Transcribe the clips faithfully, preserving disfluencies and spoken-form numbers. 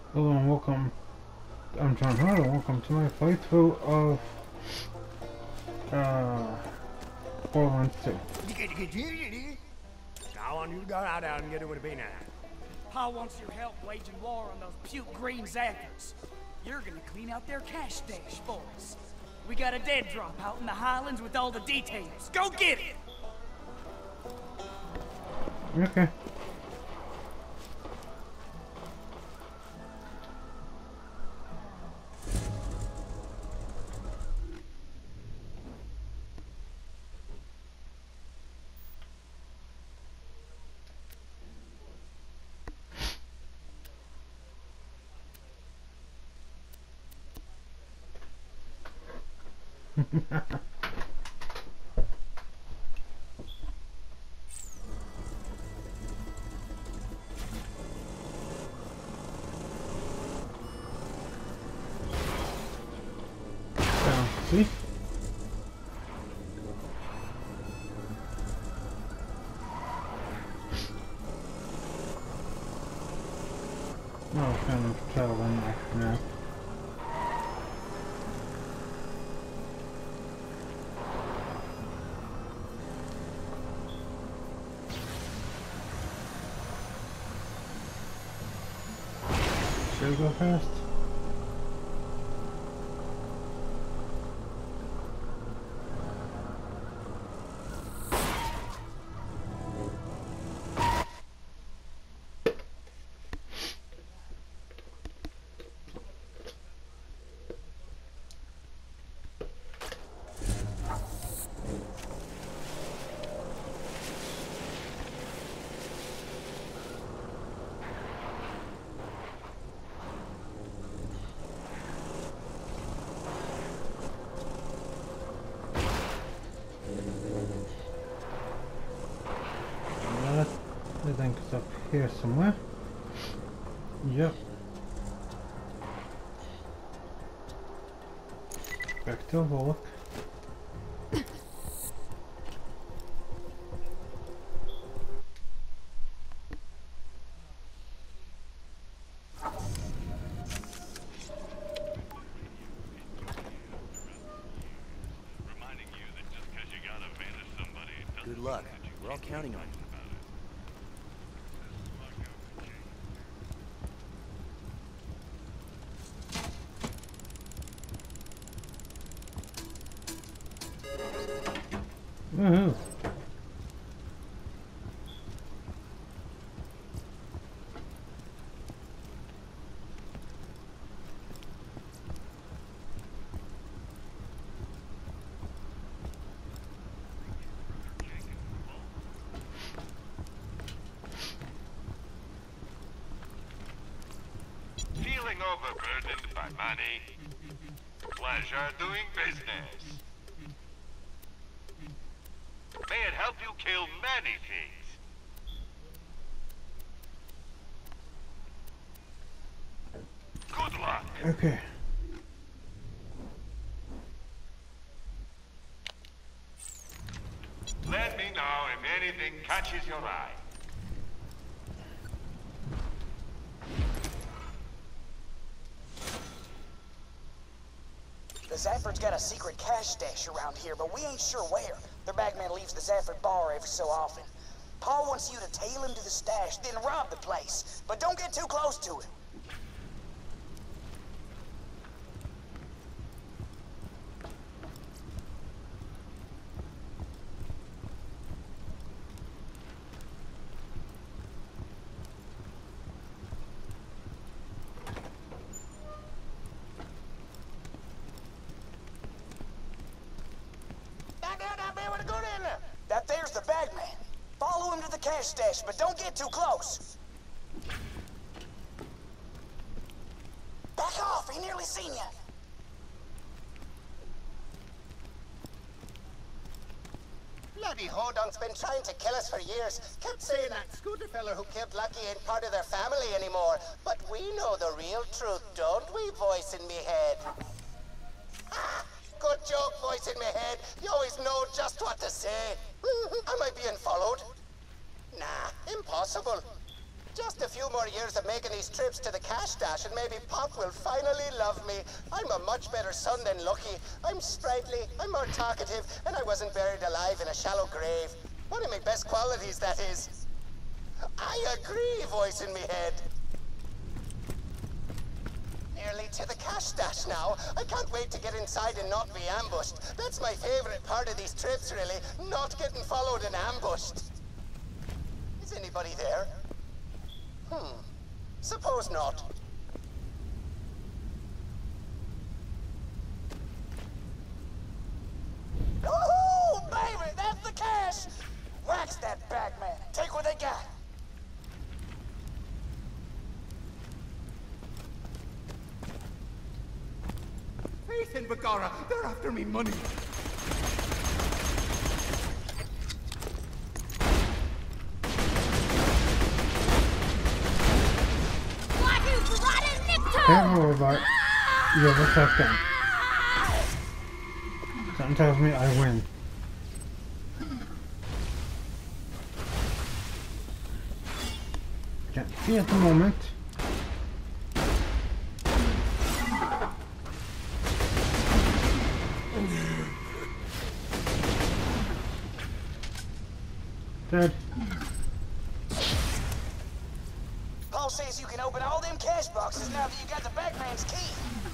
Hello and welcome. I'm John Hart and welcome to my playthrough of uh, Borderlands two. Go on, you go out there and get it with a B now. Pa wants your help waging war on those puke green Zephyrs. You're gonna clean out their cash stash for us. We got a dead drop out in the Highlands with all the details. Go get it! Okay. Down, see? No, it's kind of traveling there now. Should we go fast? I think it's up here somewhere. Yep. Back to Volk. Good luck. We're all counting on you. Woohoo! Feeling overburdened by money? Pleasure doing business. May it help you kill many things. Good luck. Okay. Let me know if anything catches your eye. The Zephyrs got a secret cash stash around here, but we ain't sure where. Their bagman leaves the Zephyr bar every so often. Paul wants you to tail him to the stash, then rob the place. But don't get too close to him. That there's the bagman. Follow him to the cash stash, but don't get too close. Back off, he nearly seen you. Bloody Hodunk's been trying to kill us for years. Kept saying that Scooter fella who killed Lucky ain't part of their family anymore. But we know the real truth, don't we, voice in me head? Ah, good joke, voice in me head. You always know just what to say. Am I being followed? Nah, impossible. Just a few more years of making these trips to the cash stash and maybe Pop will finally love me. I'm a much better son than Lucky. I'm sprightly, I'm more talkative, and I wasn't buried alive in a shallow grave. One of my best qualities, that is. I agree, voice in me head. Nearly to the cash stash now. I can't wait to get inside and not be ambushed. That's my favorite part of these trips, really. Not getting followed and ambushed. Is anybody there? Hmm. Suppose not. Woohoo! Baby, that's the cash! Wax that bagman. Take what they got. Faith in Bagara, they're after me money. Can't roll about you have a second. Something tells me I win. Can't see at the moment. Dead. Paul says you can open all them cash boxes now that you got the bagman's key.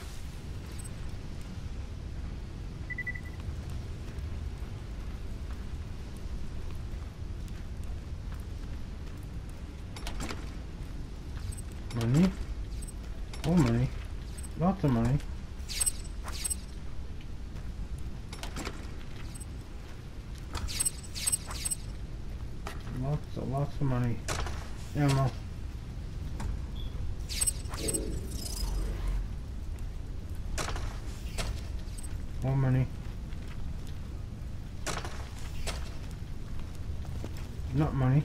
Money. More money. Lots of money. Lots of lots of money. Ammo. More money. Not money.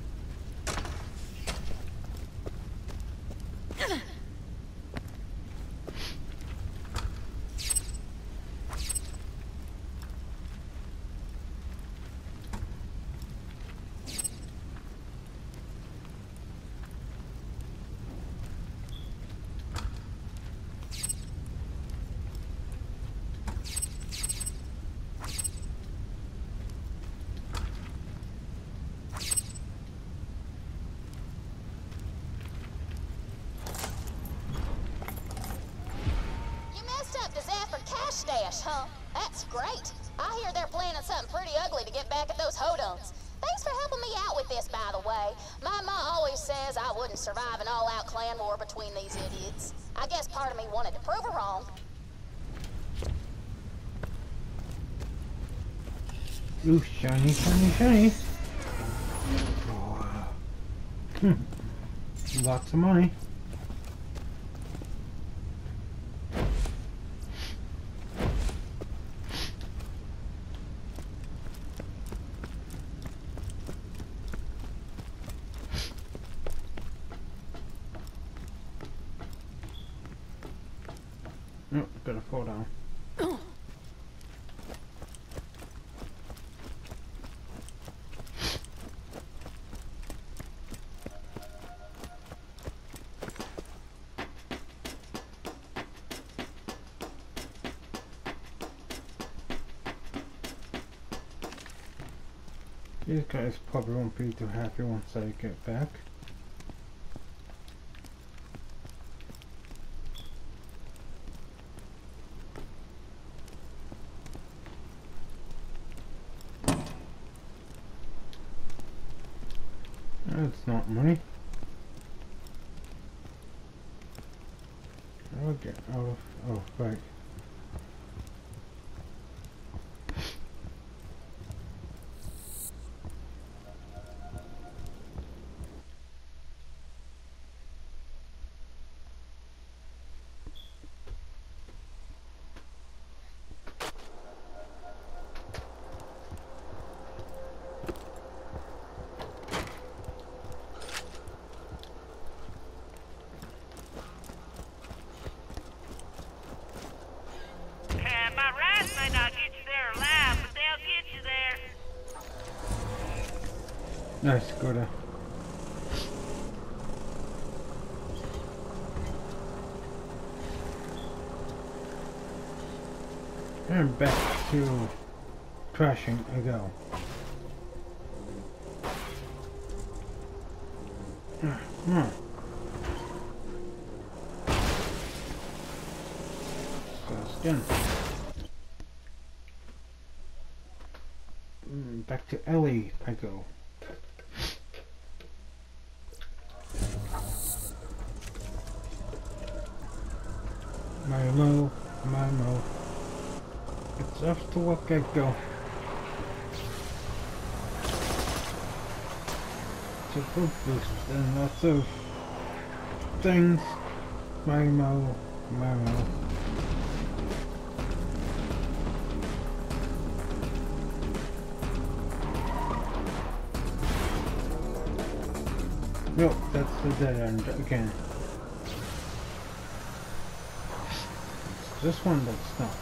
Stash, huh? That's great. I hear they're planning something pretty ugly to get back at those Hodunks. Thanks for helping me out with this, by the way. My ma always says I wouldn't survive an all-out clan war between these idiots. I guess part of me wanted to prove her wrong. Ooh, shiny, shiny, shiny. Hmm. Lots of money. Oh, gotta fall down. These guys probably won't be too happy once I get back. That's not money. I'll get out of... oh, right. Might not get you there alive, but they'll get you there. Nice, go there. And back to crashing I go. Come on. Goes again. Mm, back to Ellie I go. Milo, Milo. It's off to work I go. It's a food boost and lots of things. Milo, Milo. Nope, that's the dead end again. It's this one that's not.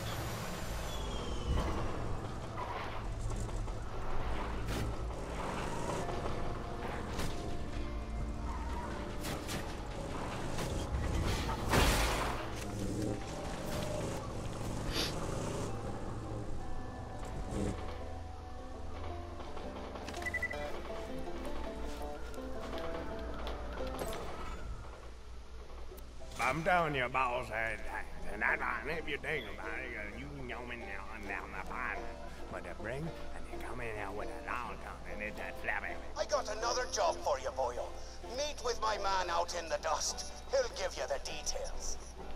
I'm telling you, boss, and, and that's fine if you think about it. You can come in now and down the pine. But the bring, and you come in here with a long tongue, and it's that flappy. I got another job for you, boyo. Meet with my man out in the dust. He'll give you the details.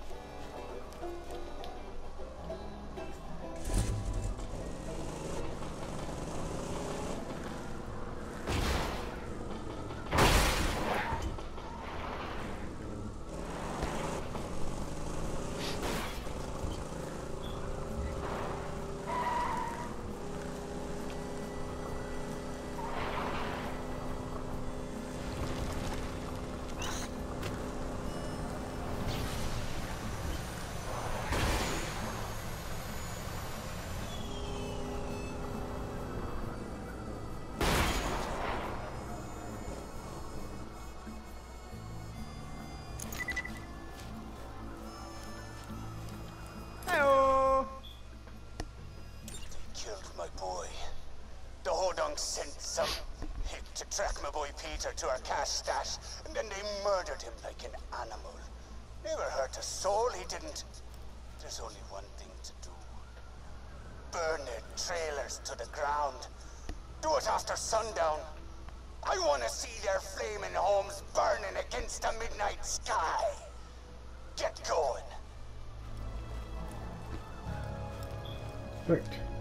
Sent some hick to track my boy Peter to our cash stash, and then they murdered him like an animal. Never hurt a soul, he didn't. There's only one thing to do. Burn their trailers to the ground. Do it after sundown. I want to see their flaming homes burning against the midnight sky. Get going. Right.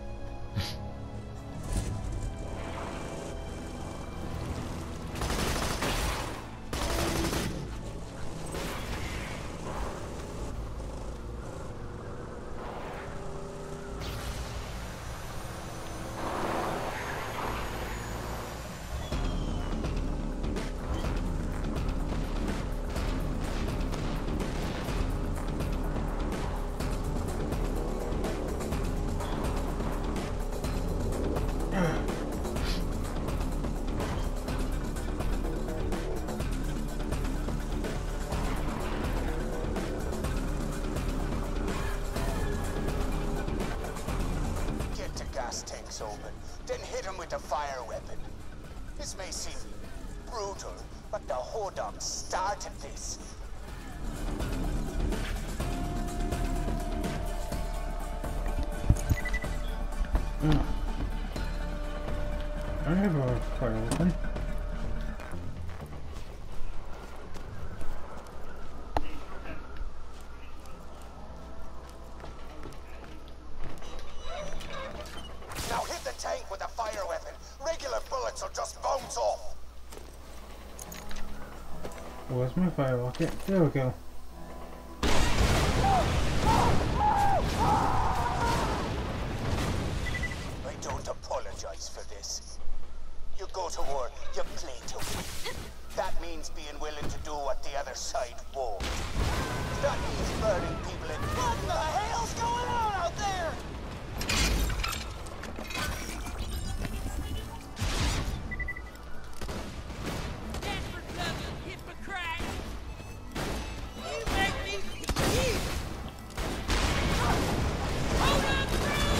Open, then hit him with a fire weapon. This may seem brutal, but the Hodog started this. Mm. I have a fire weapon. Where's my fire rocket? There we go. I don't apologize for this. You go to war, you play to win. That means being willing to do what the other side won't. That means burning people in... What the hell's going on out there? Hold on,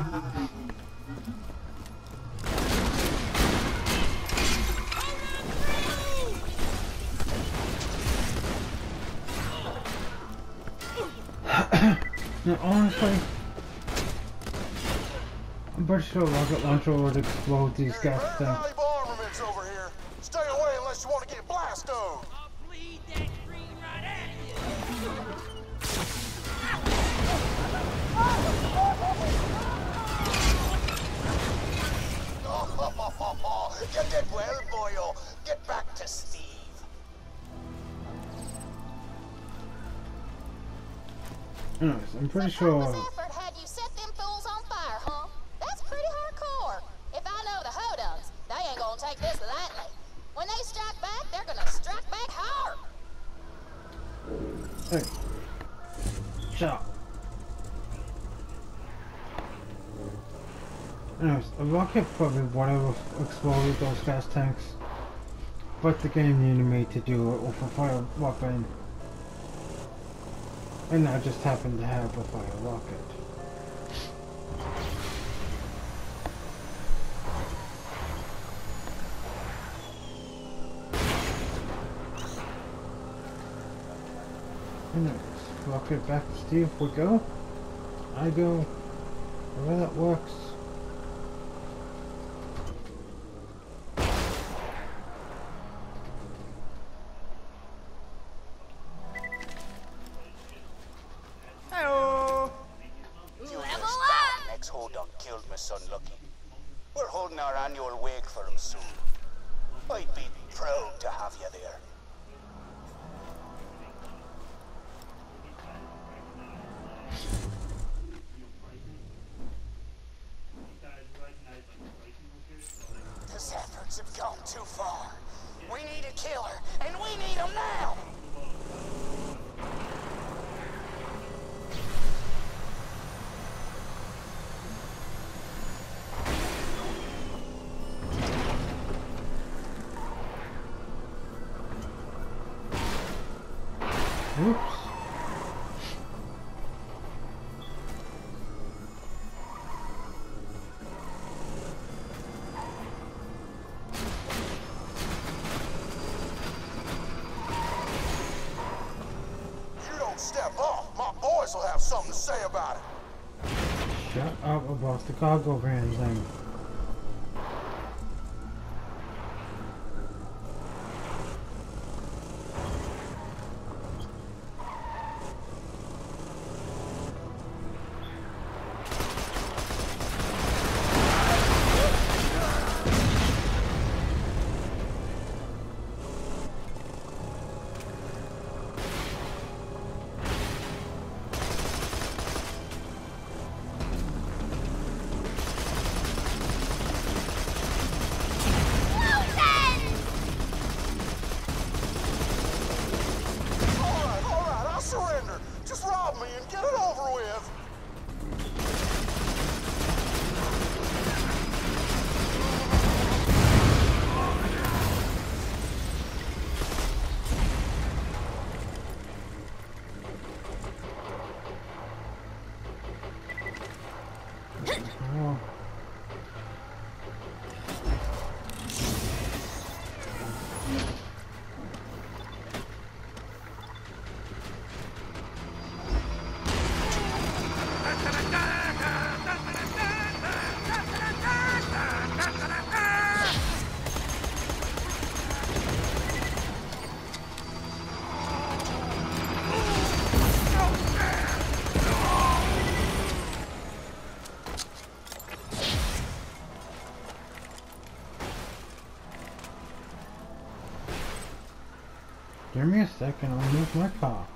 Now, honestly, I'm pretty sure a rocket launcher would explode these gas tanks. Valuable armaments over here. Stay away unless you want to get blasted. I'll bleed that green right at you. Oh, you did well, boyo. Get back to Steve. Anyways, I'm pretty sure. Effort had you set them fools on fire, huh? That's pretty hardcore. If I know the Hoduns, they ain't gonna take this lightly. When they strike back, they're gonna strike back hard. Hey. Shut up. Anyways, a rocket probably would have exploded those gas tanks. But the game needed me to do it with a fire weapon. And I just happened to have a fire rocket. Anyways, rocket back to Steve we go. I go. Wherever that works. Son Lucky. We're holding our annual wake for him soon. I'd be proud to have you there. The Zephyrs have gone too far. We need a killer, and we need him now! Oops. You don't step off, my boys will have something to say about it. Shut up about the cargo van thing. Oh. Give me a second, I'll move my car.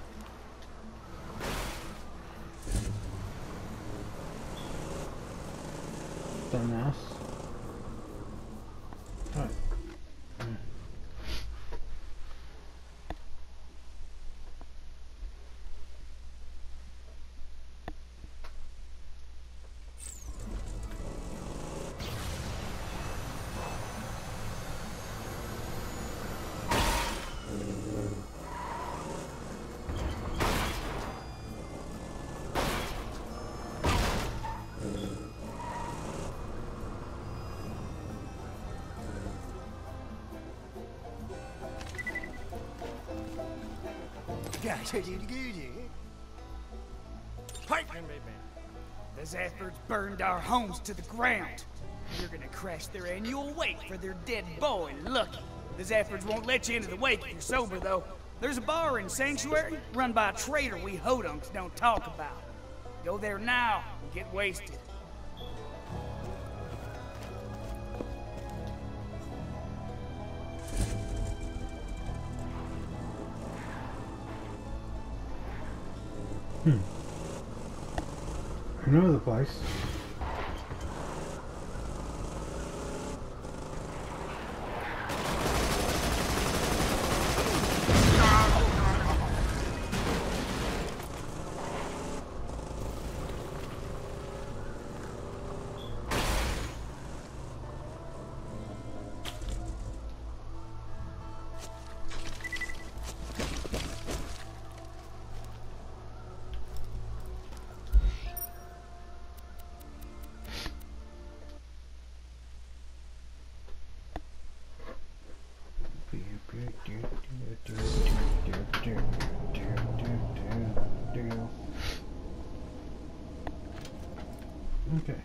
Dumbass. Alright. The Zaffords burned our homes to the ground. You're gonna crash their annual wake for their dead boy, Lucky. The Zaffords won't let you into the wake if you're sober, though. There's a bar in Sanctuary, run by a trader we hodunks don't talk about. Go there now and get wasted. Hmm. I know the place. Okay.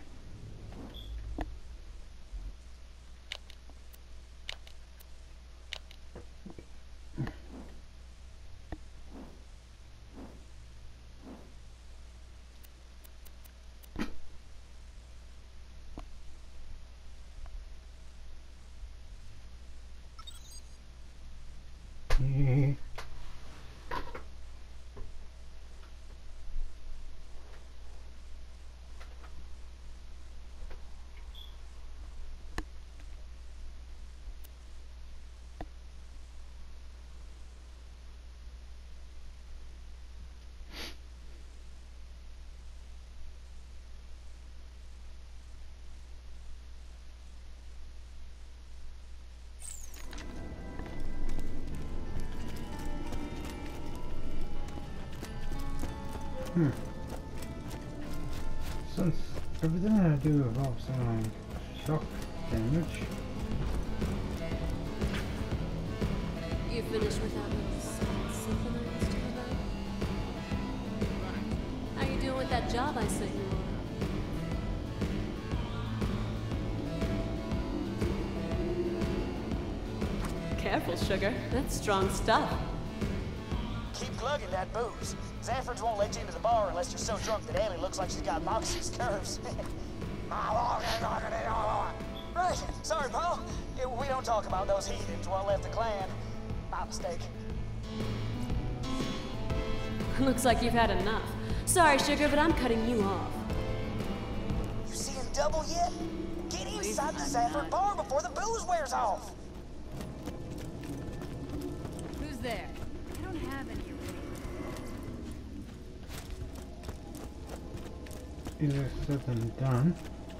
Yeah. Hmm. Since everything I do involves um, shock damage. You finished without me something I used to about? How you doing with that job I sent you on? Careful, sugar. That's strong stuff. Keep glugging that booze. Zaffords won't let you into the bar unless you're so drunk that Ellie looks like she's got Moxie's curves. Right, sorry, Paul. We don't talk about those heathens while left the clan. My mistake. Looks like you've had enough. Sorry, sugar, but I'm cutting you off. You seeing double yet? Get inside the Zafford bar before the booze wears off. Who's there? I don't have any. Easier said than done.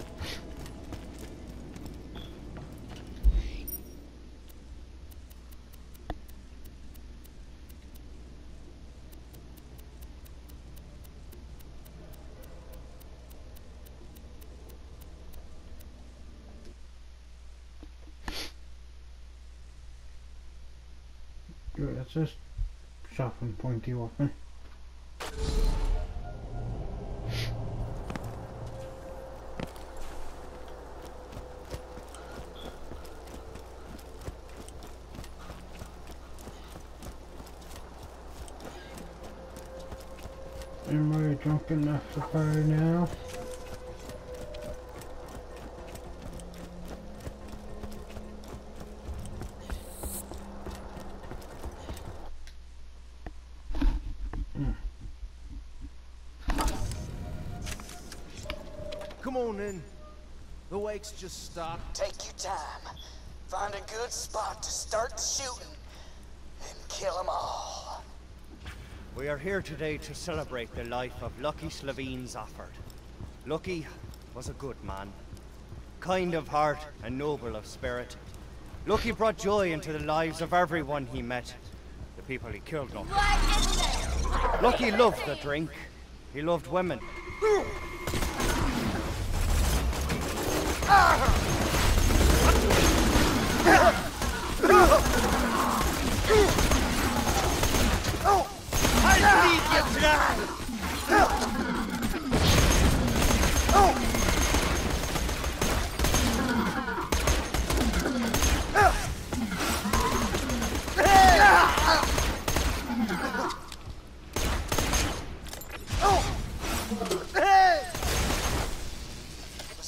Good, that's just sharp and pointy weapon. Everybody drunk enough to fire now? Mm. Come on in. The wake's just stopped. Take your time. Find a good spot to start the shooting and kill them all. We are here today to celebrate the life of Lucky Slavine Zafford. Lucky was a good man, kind of heart and noble of spirit. Lucky brought joy into the lives of everyone he met, the people he killed not. Lucky loved the drink, he loved women.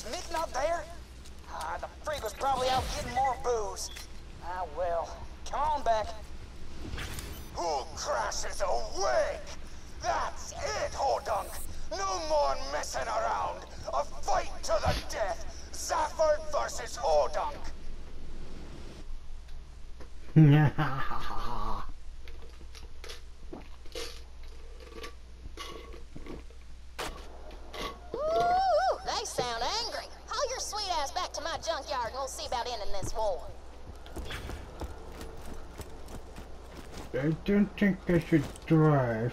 Is Mick not there? Ah, the freak was probably out getting more booze. Ah, well. Come on back. Who crashes awake? That's it, Hodunk. No more messing around. A fight to the death. Zafford versus Hodunk. Ooh, they sound angry. Haul your sweet ass back to my junkyard and we'll see about ending this war. I don't think I should drive.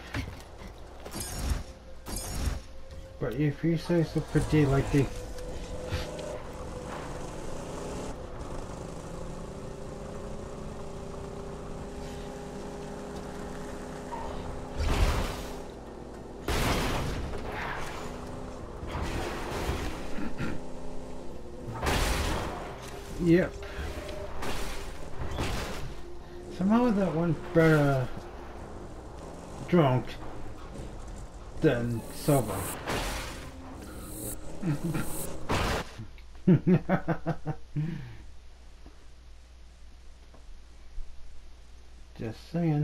But if you say so, pretty like the Yep. Somehow that went better drunk than sober. Just saying.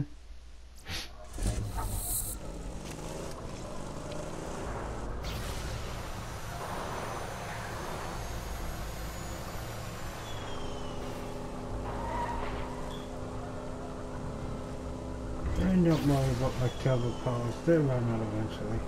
And don't worry about my turbo powers, they'll run out eventually.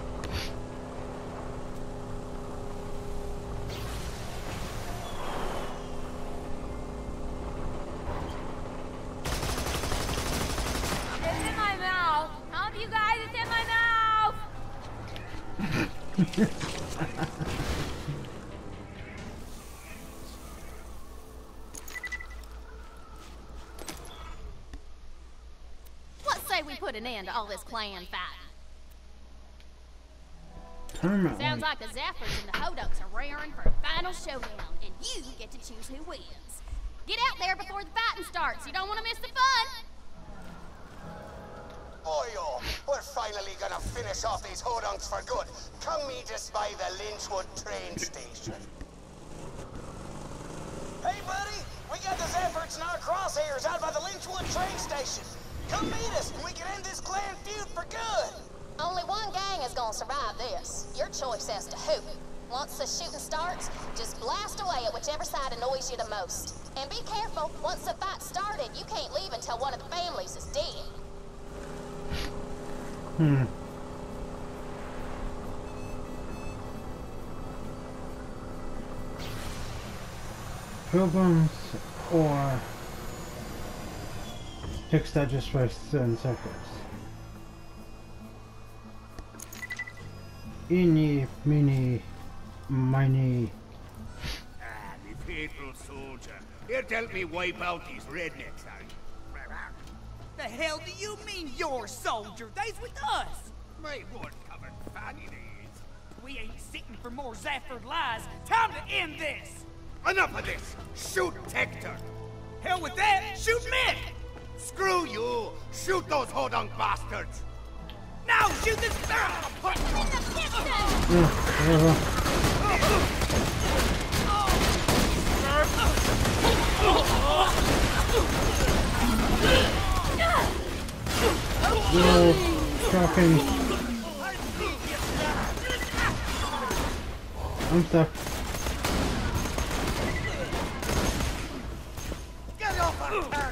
It's in my mouth! Help you guys, it's in my mouth! We put an end to all this clan fighting. Permanently. Sounds like the Zaffords and the Hodunks are raring for a final showdown, and you get to choose who wins. Get out there before the fighting starts. You don't want to miss the fun. Boyo, we're finally gonna finish off these Hodunks for good. Come meet us by the Lynchwood train station. Hey, buddy! We got the Zaffords in our crosshairs out by the Lynchwood train station. Come meet us, and we can end this clan feud for good! Only one gang is gonna survive this. Your choice as to who. Once the shooting starts, just blast away at whichever side annoys you the most. And be careful, once the fight started, you can't leave until one of the families is dead. Hmm. Pilgrims or picks that just for certain seconds. Eeny, meeny, miny. Ah, me faithful soldier. He'll help me wipe out these rednecks, are you? The hell do you mean, your soldier? They's with us! My wood-covered fanny days. We ain't sitting for more Zafford lies. Time to end this! Enough of this! Shoot Hector! Hell with that! Shoot Mick! Screw you! Shoot those Hodunk bastards! Now shoot this girl! No, fucking. I'm stuck. Get off our turf!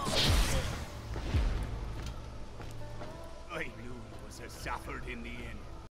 I knew he was a Zafford in the end.